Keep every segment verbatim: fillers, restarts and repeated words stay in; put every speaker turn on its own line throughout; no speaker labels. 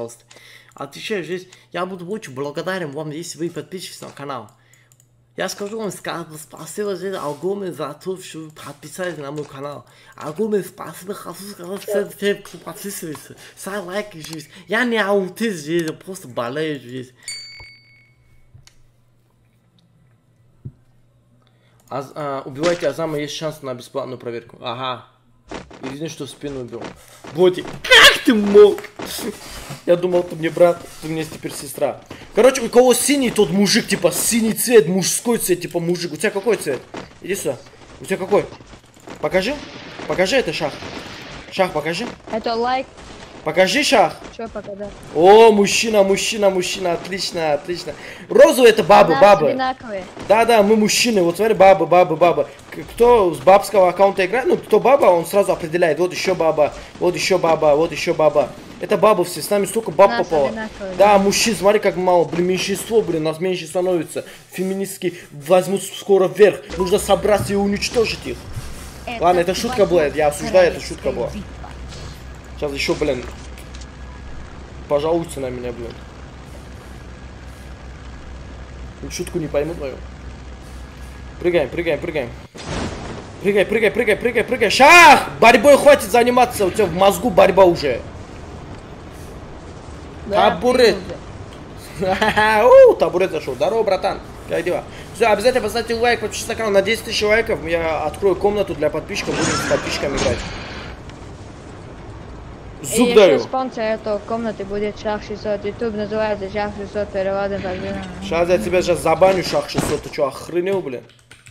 пожалуйста. Отвечаю здесь, я буду очень благодарен вам, если вы подпишетесь на канал. Я скажу вам спасибо здесь огромное за то, что вы подписались на мой канал. Огромное спасибо, хочу сказать всем, всем, кто подписывается. Ставь лайки здесь. Я не аутист здесь, я просто болею здесь. А, а, убивайте Азама, есть шанс на бесплатную проверку. Ага. Извини, что в спину убил. Боти, как ты мог? Я думал, ты мне брат, ты мне теперь сестра. Короче, у кого синий, тот мужик, типа синий цвет, мужской цвет, типа мужик. У тебя какой цвет? Иди сюда. У тебя какой? Покажи. Покажи это, Шах. Шах, покажи.
Это лайк.
Покажи, Шах.
Что показать?
О, мужчина, мужчина, мужчина. Отлично, отлично. Розовый это бабы, бабы. Да, да, мы мужчины. Вот смотри, бабы, бабы, бабы. Кто с бабского аккаунта играет, ну, кто баба, он сразу определяет. Вот еще баба, вот еще баба, вот еще баба. Это бабы все, с нами столько баб попало. Да, мужчин, смотри, как мало. Блин, меньшинство, блин, нас меньше становится. Феминистки возьмут скоро вверх. Нужно собраться и уничтожить их. Это Ладно, это шутка была, я осуждаю, это шутка была. Сейчас еще, блин, пожалуйся на меня, блин. Шутку не пойму твою. Прыгаем, прыгаем, прыгаем. Прыгай, прыгай, прыгай, прыгай, прыгай. Шах! Борьбой хватит заниматься, у тебя в мозгу борьба уже. Да, табурет. Табурет зашел. Здорово, братан. Как дела? Все, обязательно поставьте лайк, подпишитесь на канал. На десять тысяч лайков я открою комнату для подписчиков, будем с подписчиками играть. Зуб
и
даю.
Спонсор этой комнаты будет Шах шестьсот. YouTube называется Шах шестьсот, переводом.
Сейчас я тебя сейчас забаню, Шах шестьсот. Ты что, охренел, блин?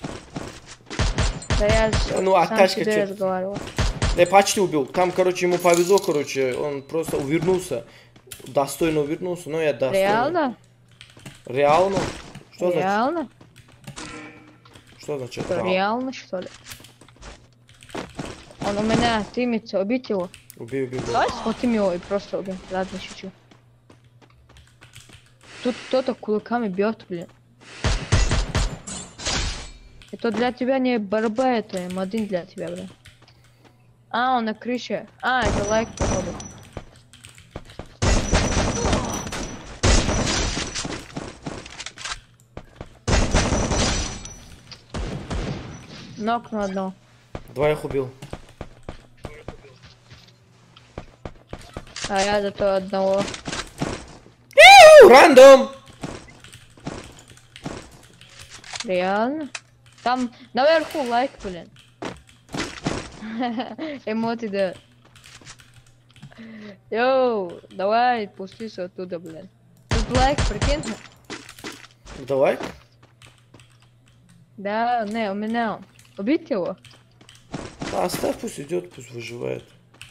Да я
ну, а тачка
тебе разговаривал.
Я почти убил. Там, короче, ему повезло, короче, он просто увернулся. Достойно увернулся, но я достойно.
Реально?
Реально? Что
Реально?
значит? Что значит?
Что, реально, что ли? Он у меня тимится, убить его.
Убей, убей, убей.
Давай схватим его и просто убей. Ладно, шучу. Тут кто-то кулаками бьет, блин. Это для тебя не борьба, это эм один для тебя, блин. А, он на крыше. А, это лайк, походу. Нок на одно.
Двоих убил.
А я зато одного.
Рандом!
Реально? Там наверху лайк, блин. Эмоти, да. Йоу, давай пустись оттуда, блин. Тут лайк, прикинь.
Это лайк?
Да, не, у меня. Убить его?
А, оставь, пусть идет, пусть выживает.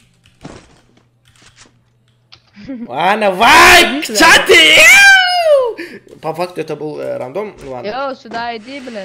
Ладно, вай! Чё ты? По факту это был э, рандом. Ну, ладно.
Йоу, сюда иди, блин.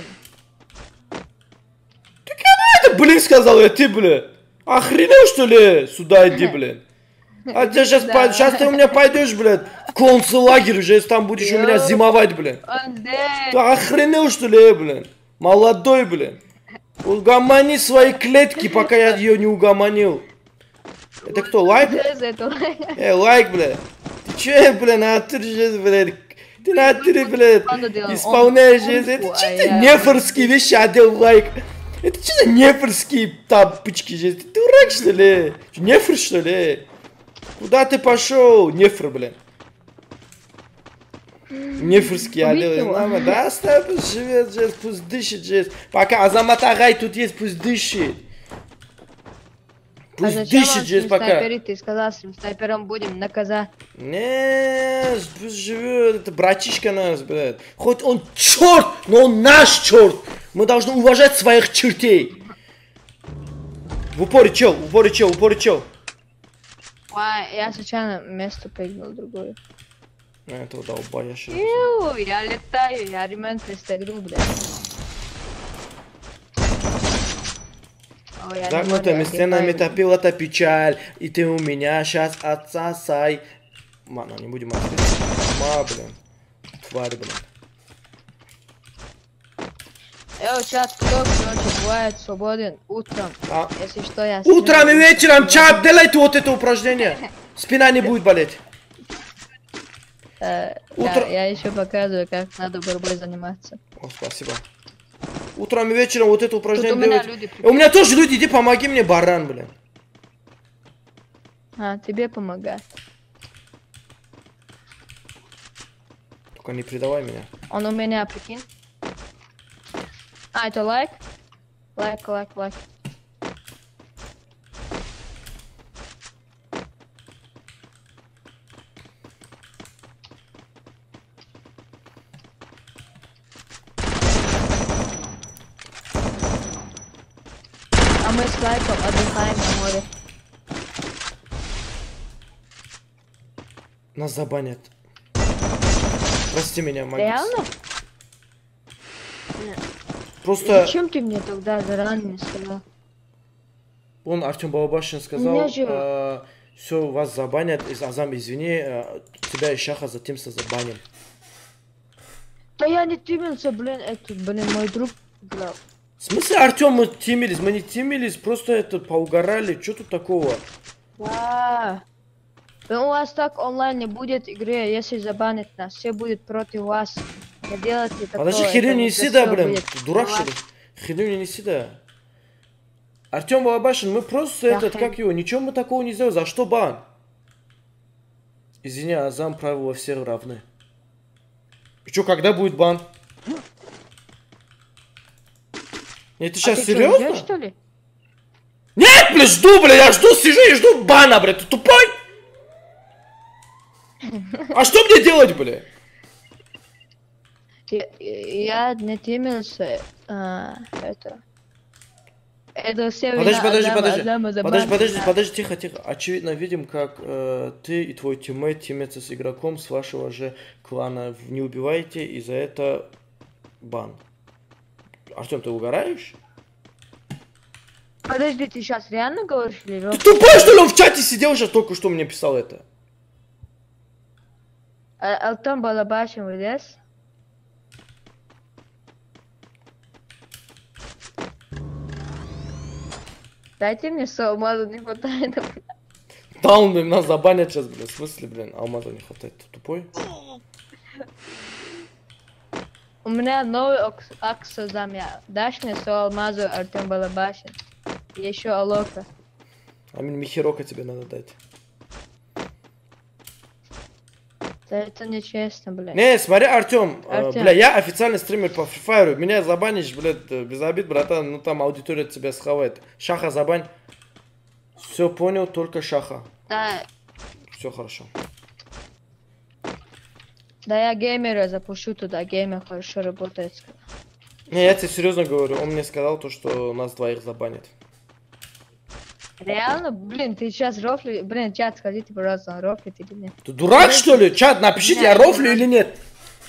Ты кому это, блин, сказал я, ты, блин? Охренел, что ли? Сюда иди, блин. А ты сейчас, да. Сейчас ты у меня пойдешь, блин, в концлагерь уже, если там будешь Йоу. У меня зимовать, блин. Ты охренел, что ли, блин? Молодой, блин. Угомони свои клетки, пока я ее не угомонил. Это кто, лайк? Эй, лайк, блин. Ты че, блин, натуре, блин? Ты натуре, блин, исполняешь, это что ты нефорские вещи одел, лайк? Это что за нефорские тапочки здесь? Ты дурак, что ли? Нефр, что ли? Куда ты пошел? Нефр, блин. Нефрский одел. Да, оставь, пусть живет здесь, пусть дышит здесь. Пока Азамат Агай тут есть, пусть дышит. Пусть а дышит здесь пока.
Снайпери, ты сказал, с снайпером будем наказать.
Не, пусть живет, это братишка нас, блядь. Хоть он черт, но он наш черт. Мы должны уважать своих чертей. В упоре чел, в упоре чел, в упоре чел.
А, я случайно место прыгнул другое.
На этого долбая сейчас.
Я летаю, я ремонт пристегнул, блядь.
Загнутыми стенами топил это печаль, и ты у меня сейчас отсосай. Мана, не будем отсосать. Ма, блин. Тварь, блин.
Йоу, чат, кто, короче, бывает свободен утром. А? Если что, я...
Утром и вечером, чат, делайте вот это упражнение. Спина не будет болеть.
Э,
Утро...
Я, я еще показываю, как надо борьбой заниматься.
О, спасибо. Утром и вечером вот это упражнение
Тут у меня
делать.
люди...
У меня тоже люди, иди помоги мне, баран, блин.
А, тебе помогает.
Только не предавай меня.
Он у меня, прикинь. А, это лайк? Лайк, лайк, лайк. А мы с лайком отдыхаем на море.
Нас забанят. Прости меня, Магис.
Реально?
Просто...
Зачем ты мне тогда заранее не сказал?
Он, Артем Балабашин, сказал,
Меня же-
э, все, вас забанят, из Азам, извини, э, тебя и Шаха затем забаним.
Да я не тимился, блин, этот, блин, мой друг играл.
В смысле, Артем, мы тимились? Мы не тимились, просто это, поугорали, что тут такого?
Да. Да у вас так онлайн не будет игры, если забанят нас, все будет против вас. Не делайте такого.
Подожди, херню
это
не
не
неси,
красиво
да, блин,
будет.
ты дурак, что ли? Херню не неси, да. Артем Балабашин, мы просто
Да,
этот,
хрен.
как его, ничего мы такого не сделали, за что бан? Извини, Азам, правила все равны. И что, когда будет бан? Нет, ты
А
сейчас
ты чё,
серьезно?
идёшь, что ли?
Нет, блядь, жду, блядь, я жду, сижу и жду бана, блядь, ты тупой? А что мне делать, блядь?
Я, я не тимился, а, это... Это все
Подожди,
вина
подожди,
Адама,
подожди,
Адама
подожди,
забанили
подожди,
нас.
подожди, тихо, тихо. Очевидно, видим, как э, ты и твой тиммейт тимятся с игроком с вашего же клана. Не убивайте, и за это бан. Артем, ты угораешь?
Подожди, ты сейчас реально говоришь или
Ты
рок?
тупой, что ли? Он в чате сидел сейчас только что мне писал это.
А, Алтон Балабашин вылез? Дайте мне с алмаза не хватает.
Да, он, блин, нас забанят сейчас, блин. В смысле, блин, алмаза не хватает. Ты тупой?
У меня новый аксозам, я. Дашь мне с алмаза Артем Балабашин? Еще Алока.
А мне Михирока тебе надо дать.
Да это нечестно, блядь.
Не, смотри, Артем,
Артём.
бля, я официальный стример по Free Fire. Меня забанишь, блядь, без обид, братан, ну там аудитория тебя схавает. Шаха забань. Все понял, только Шаха.
Да,
Все хорошо.
да я геймера запущу туда, геймер хорошо работает.
Не, я тебе серьезно говорю, он мне сказал то, что нас двоих забанят.
Реально? Блин, ты сейчас рофли... Блин, чат, скажите, пожалуйста, он рофлит или нет?
Ты дурак, что ли? Чат, напишите, я
Не,
рофлю
не
или нет.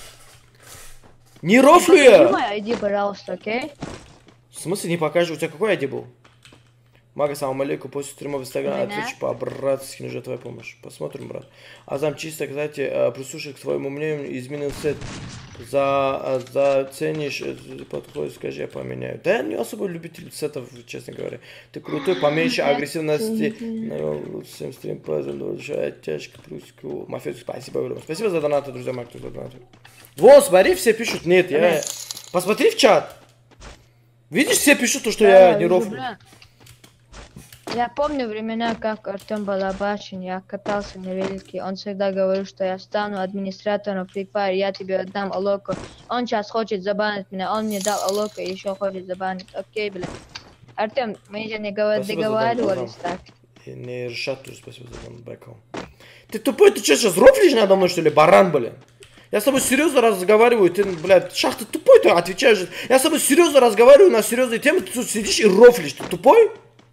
Не рофлю
Покажи
я.
мой ай ди, пожалуйста, окей?
В смысле не покажу? У тебя какой ай ди был? Мага, салам алейкум, после стрима в инстаграме
У меня?
отвечу по-братски, нужна твоя помощь. Посмотрим, брат. Азам, чисто, кстати, э, прислушай к своему мнению, изменил сет. За, заценишь, э, подходит, скажи, я поменяю. Да я не особо любитель сетов, честно говоря. Ты крутой, поменьше агрессивности. Всем стрим, продолжай, тяжко, плюску. Мафиозу, спасибо, огромное. Спасибо за донаты, друзья мои, кто за донаты. Вот, смотри, все пишут, нет, я... Посмотри в чат. Видишь, все пишут то, что
Да,
я не
вижу,
рофлю.
бля. Я помню времена, как Артем Балабашин, я катался на велике, он всегда говорил, что я стану администратором Free Fire, я тебе отдам Алоку. Он сейчас хочет забанить меня, он мне дал Алоку и еще хочет забанить. Окей, бля. Артем, мы же не говор-
Спасибо за
договаривались
донат,
так.
И не решат тоже, спасибо за донат, бэком. Ты тупой, ты что, сейчас рофлишь надо мной, что ли, баран, блин? Я с тобой серьезно разговариваю, ты, блядь, Шах, ты тупой, ты отвечаешь. Я с тобой серьезно разговариваю на серьезные темы, ты тут сидишь и рофлишь, ты тупой?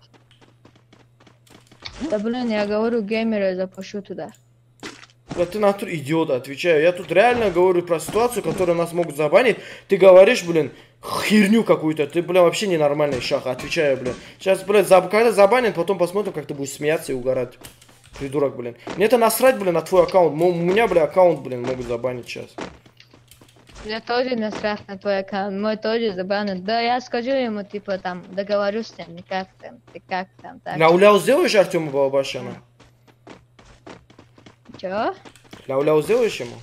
Да блин, я говорю, геймера запущу туда.
Да ты натур идиот, отвечаю. Я тут реально говорю про ситуацию, которую нас могут забанить. Ты говоришь, блин, херню какую-то. Ты, блин, вообще ненормальный, Шах, отвечаю, блин. Сейчас, блин, заб... когда забанят, потом посмотрим, как ты будешь смеяться и угорать. Придурок, блин. Мне это насрать, блин, на твой аккаунт. У меня, блин, аккаунт, блин, могут забанить сейчас.
Мне тоже насрать на твой аккаунт, мой тоже забанят. Да, я скажу ему, типа, там, договорюсь с ним, как там, ты как там, так.
Ляу-ляу сделаешь Артема Балабашана?
Чё?
Ляу-ляу сделаешь ему?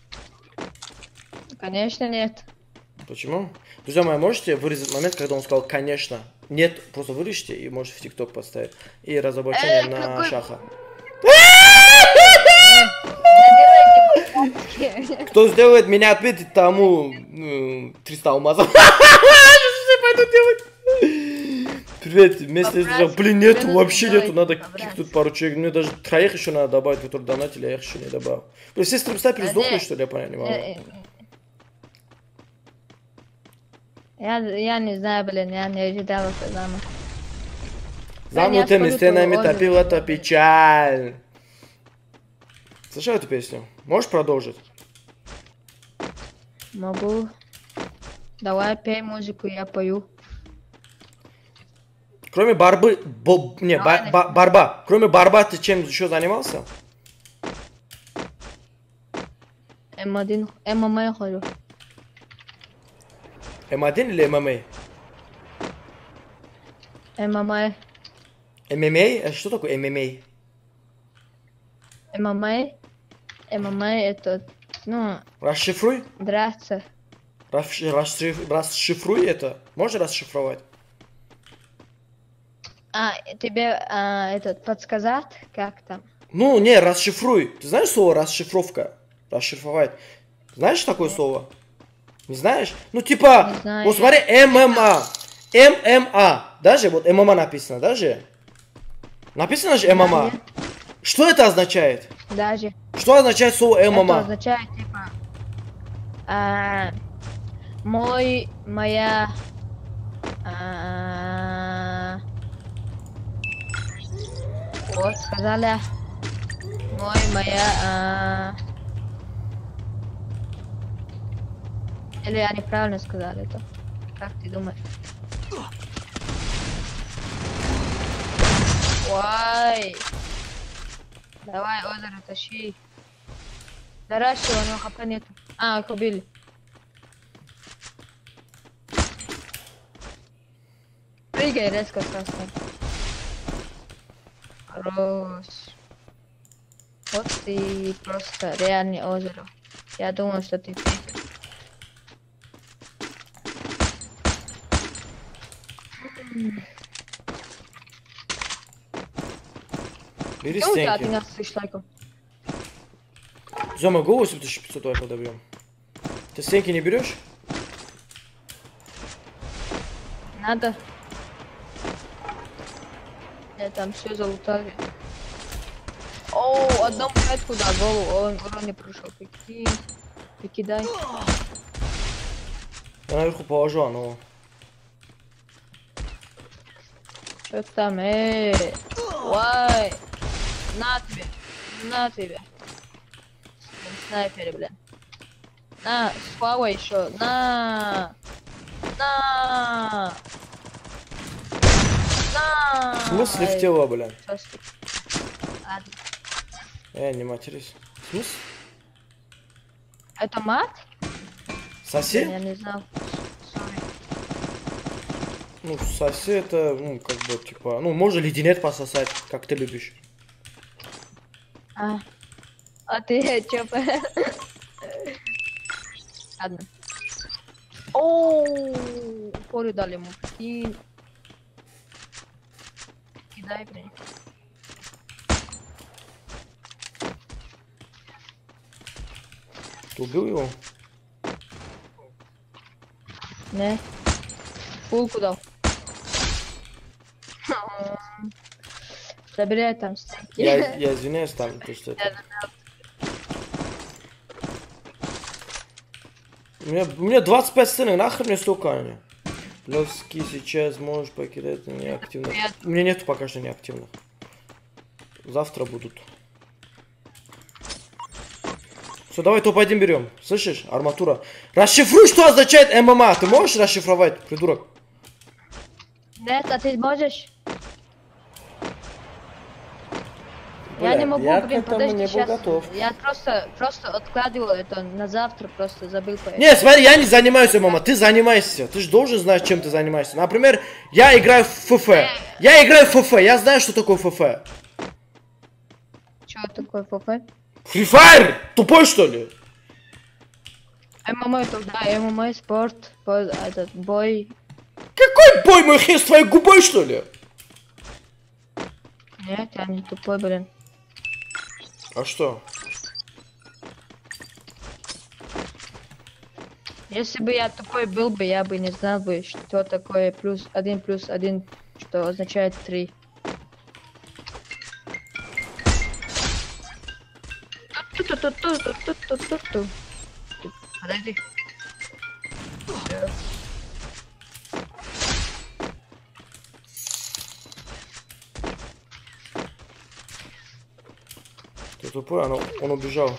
Конечно, нет.
Почему? Друзья мои, можете вырезать момент, когда он сказал «конечно»? Нет, просто вырежьте и можете в ТикТок поставить. И разоблачение
Э,
на
какой-
Шаха.
Наделайте.
Кто сделает, меня ответит тому ну, триста алмазов. Что пойду делать? Привет, вместе с... Блин, нету, вообще нету, надо кикнуть пару человек. Мне даже троих еще надо добавить, которые донатили, я их еще не добавил. Блин, все стримстайперы сдохли, что ли, я понять не могу.
Я, я не знаю, блин, я не ожидал это дома.
Замнутыми стенами топил это печаль. Слышал эту песню? Можешь продолжить?
Могу. Давай пей музыку, я пою.
Кроме барбы... Бо, не, ба, ба, барба. Кроме барба ты чем еще занимался?
эм один, эм эм а хожу.
эм один или эм эм а?
эм эм а.
эм эм а? Это что такое эм эм а?
эм эм а. эм эм а это, ну...
Расшифруй.
Драться.
Расшиф, расшифруй это. Можешь расшифровать?
А, тебе а, этот подсказать, как там?
Ну, не, расшифруй. Ты знаешь слово расшифровка? Расшифровать. Знаешь такое
Нет.
слово? Не знаешь? Ну, типа,
Не знаю.
вот смотри, эм эм а. эм эм а. Даже, вот эм эм а написано, даже. Написано же эм эм а.
Да,
Что это означает?
даже.
Что означает слово эм эм а?
Это означает, типа... а, мой, моя... а, вот, сказали. Мой, моя... а, или они правильно сказали это? Как ты думаешь? Ой. Давай, озеро тащи. Доращивай, у него хп нету. А, их убили. Прыгай резко просто. Хорош. Вот ты просто реальный озеро. Я думаю, что ты прыгаешь.
Бери
Почему у тебя
стенки.
тринадцать тысяч лайков?
Зома, го восемь тысяч пятьсот лайков добьем. Ты стенки не берешь?
Надо. Я там все залутали. О, одному метку да, голову, он урон не прошел. Прикинь. Прикидай.
Я наверху положу, оно.
Что там, эй? Ой. На тебе. На тебе. Блин, снайперы, блин. На, слава еще. На. На. На.
В смысле в тело, блин?
Просто. Ладно.
Э, не матерись. В смысле?
Это мат?
Соси?
Я не знал. Sorry.
Ну, соси это, ну, как бы, типа, ну, можно леденец пососать, как ты любишь.
А, а ты чё? Ладно. Оу, поле дали ему. Прикинь. Кидай, блин.
Ты убил его?
Не. Фулку дал. Забирай там стенки.
Я, я извиняюсь там, то что это. У меня, у меня двадцать пять стенок, нахрен мне столько они? Левски сейчас можешь покидать неактивных. У меня нету пока что неактивных. Завтра будут. Все, давай топ один берем. Слышишь? Арматура. Расшифруй, что означает эм эм а. Ты можешь расшифровать, придурок?
Нет, а ты можешь?
Бля,
я не могу,
я
блин,
к этому
подожди,
не был
сейчас.
готов.
Я просто, просто откладывал это на завтра, просто забыл поэтому.
Не, смотри, я не занимаюсь эм эм а, ты занимаешься. Ты же должен знать, чем ты занимаешься. Например, я играю в эф эф. Я играю в эф эф, я знаю, что такое эф эф.
Что такое ФФ?
Free Fire! Тупой, что ли?
ММА, да, ММА, спорт, этот, бой.
Какой бой, мой хер, с твоей губой, что ли?
Нет, я не тупой, блин.
А что?
Если бы я тупой был бы, я бы не знал бы, что такое плюс один плюс один, что означает три. Подожди.
Ты тупой, он, он убежал.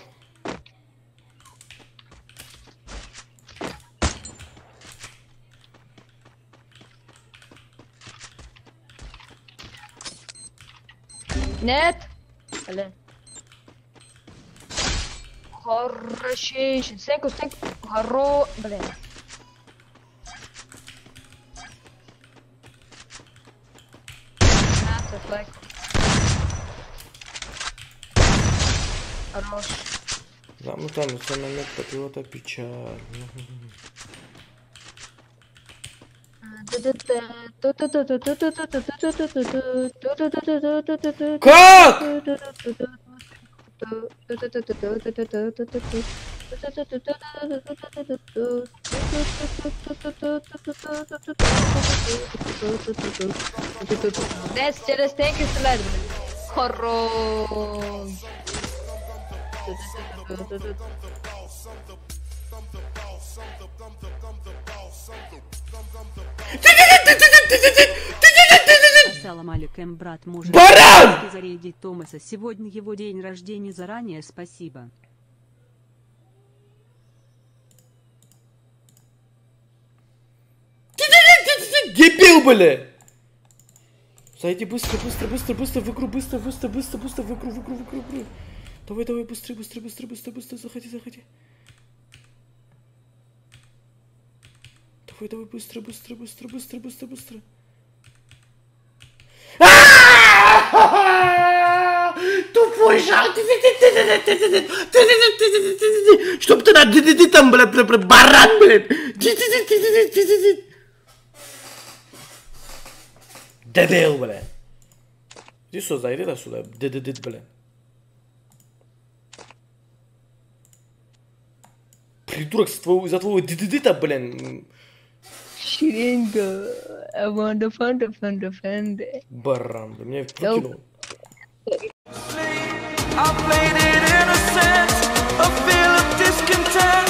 Нет. Блин. Хороший. Секу, секу. Хоро. Блин. пятнадцать лайков. Хорош.
Да, ну там это момент патриота печаль. Как?
Дес через тенки стрелять, блин. Хорош.
Ассалам алейкум, брат, может
Баран!
зарядить Томаса. Сегодня его день рождения, заранее спасибо.
Дебил, бля! Зайди быстро, быстро, быстро, быстро в игру, быстро, быстро, быстро, быстро в игру, в игру, в игру, в игру. Давай, давай, быстрее, быстрее, быстрее, быстрее, быстрее, заходи, заходи. Давай, давай, быстро, быстро, быстро, быстро, быстро, быстро. Тупой жал. Чтоб ты на там, бля, баран, блин. Дебил, бля. Иди сюда, иди сюда, дедедед, бля. Придурок из-за твоего дедедета, блин.
Ширинга. I want to find a friend of friend.
Баран, бля, меня выкинул.
I played it innocent, a feel of discontent.